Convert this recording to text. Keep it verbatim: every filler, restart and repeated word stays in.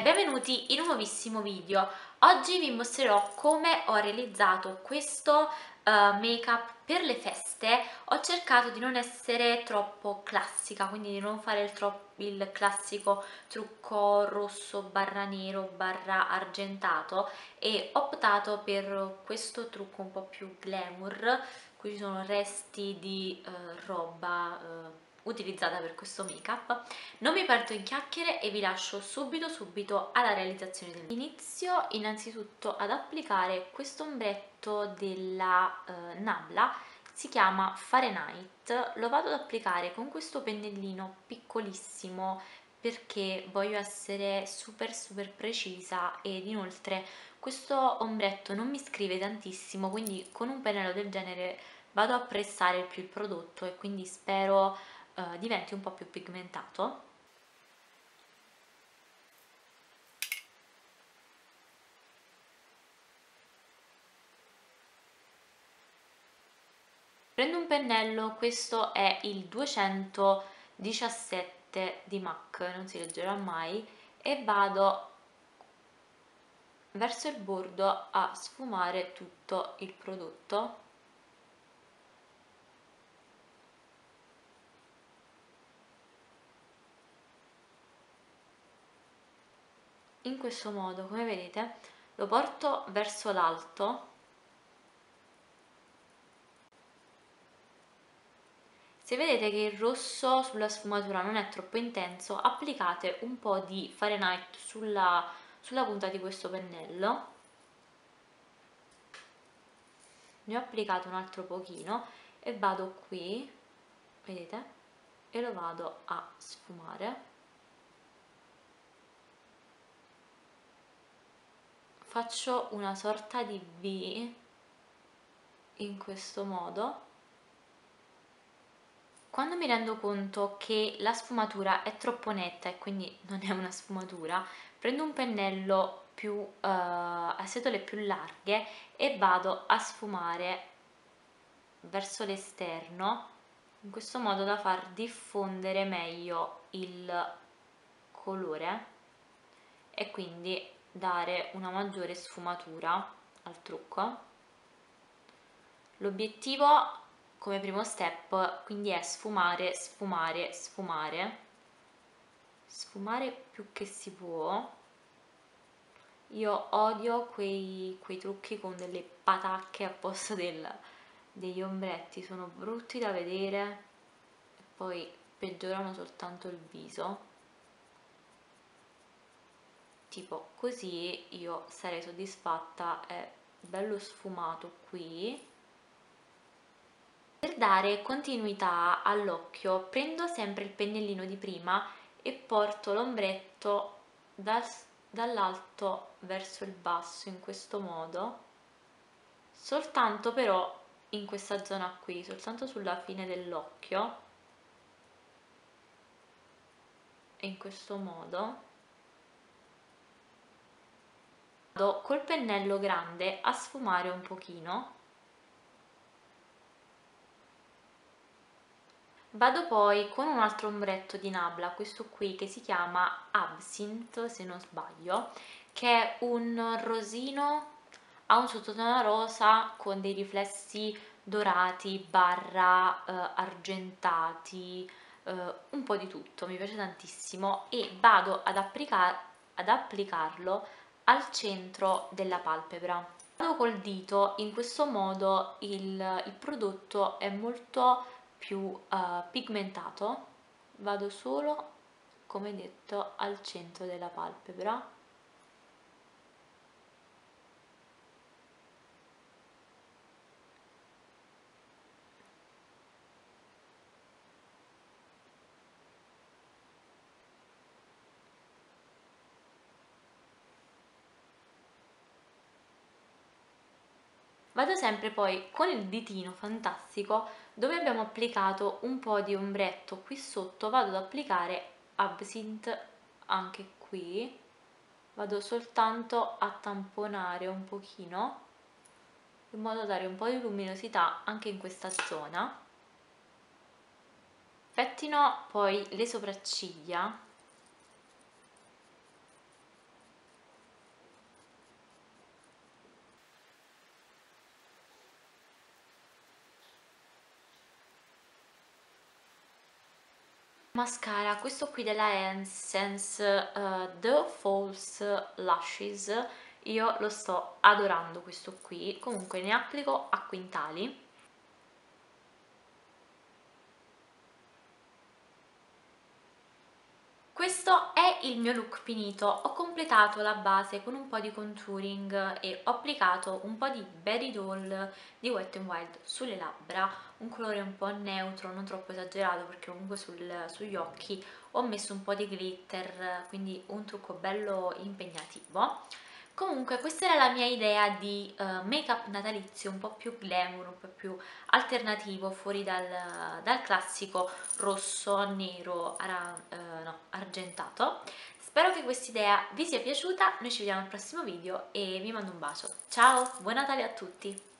benvenuti in un nuovissimo video. Oggi vi mostrerò come ho realizzato questo uh, make-up per le feste. Ho cercato di non essere troppo classica, quindi di non fare il, il classico trucco rosso barra nero barra argentato, e ho optato per questo trucco un po' più glamour. Qui ci sono resti di uh, roba uh, utilizzata per questo make-up. Non mi perdo in chiacchiere e vi lascio subito subito alla realizzazione del make-up. Inizio innanzitutto ad applicare questo ombretto della uh, Nabla, si chiama Fahrenheit. Lo vado ad applicare con questo pennellino piccolissimo perché voglio essere super super precisa, ed inoltre questo ombretto non mi scrive tantissimo, quindi con un pennello del genere vado a pressare più il prodotto e quindi spero uh, diventi un po' più pigmentato. Prendo un pennello, questo è il duecentodiciassette di MAC, non si leggerà mai, e vado verso il bordo a sfumare tutto il prodotto. In questo modo, come vedete, lo porto verso l'alto. Se vedete che il rosso sulla sfumatura non è troppo intenso, applicate un po' di Fahrenheit sulla, sulla punta di questo pennello. Ne ho applicato un altro pochino e vado qui, vedete, e lo vado a sfumare. Faccio una sorta di V in questo modo. Quando mi rendo conto che la sfumatura è troppo netta e quindi non è una sfumatura, prendo un pennello più uh, a setole più larghe e vado a sfumare verso l'esterno, in questo modo da far diffondere meglio il colore e quindi dare una maggiore sfumatura al trucco. L'obiettivo come primo step quindi è sfumare, sfumare, sfumare, sfumare più che si può. Io odio quei, quei trucchi con delle patacche a posto del, degli ombretti, sono brutti da vedere e poi peggiorano soltanto il viso. Tipo così io sarei soddisfatta, è bello sfumato qui. Per dare continuità all'occhio prendo sempre il pennellino di prima e porto l'ombretto dal, dall'alto verso il basso in questo modo, soltanto però in questa zona qui, soltanto sulla fine dell'occhio, e in questo modo vado col pennello grande a sfumare un pochino. Vado poi con un altro ombretto di Nabla, questo qui che si chiama Absinthe se non sbaglio, che è un rosino, ha un sottotono rosa con dei riflessi dorati barra eh, argentati, eh, un po' di tutto, mi piace tantissimo, e vado ad, applicar ad applicarlo al centro della palpebra. Vado col dito, in questo modo il, il prodotto è molto più uh, pigmentato. Vado solo, come detto, al centro della palpebra. Vado sempre poi con il ditino fantastico, dove abbiamo applicato un po' di ombretto qui sotto, vado ad applicare Absinthe anche qui, vado soltanto a tamponare un pochino in modo da dare un po' di luminosità anche in questa zona. Pettino poi le sopracciglia Mascara, questo qui della Essence, uh, The False Lashes, io lo sto adorando questo qui, comunque ne applico a quintali. Questo è il mio look finito, ho completato la base con un po' di contouring e ho applicato un po' di Berry Doll di Wet n Wild sulle labbra, un colore un po' neutro, non troppo esagerato perché comunque sul, sugli occhi ho messo un po' di glitter, quindi un trucco bello impegnativo. Comunque questa era la mia idea di uh, make-up natalizio un po' più glamour, un po' più alternativo, fuori dal, dal classico rosso, nero, ara, eh, no, argentato. Spero che questa idea vi sia piaciuta, noi ci vediamo al prossimo video e vi mando un bacio. Ciao, buon Natale a tutti!